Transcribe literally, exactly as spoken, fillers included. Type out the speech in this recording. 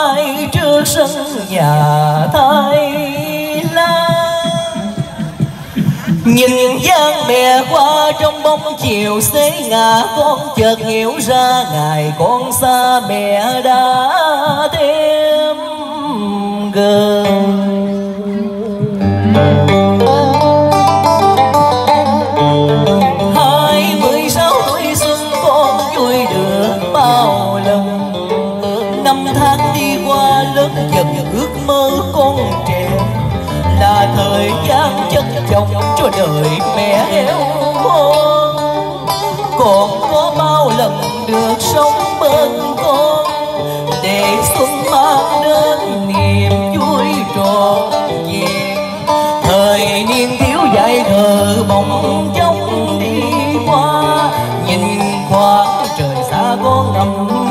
mai trước sân nhà thay lá. Nhìn dáng mẹ qua trong bóng chiều xế ngả, con chợt hiểu ra ngày con xa mẹ đã thêm gần. Hai mươi sáu tuổi xuân con vui được bao lần, năm tháng đi qua lớn dần ước mơ con trẻ, là thời gian chất chồng cho đời mẹ eo con. Còn có bao lần được sống bên con, để xuân mang đến niềm vui trọn vẹn. Thời niên thiếu dại khờ bỗng chốc đi qua, nhìn khoảng trời xa con ngầm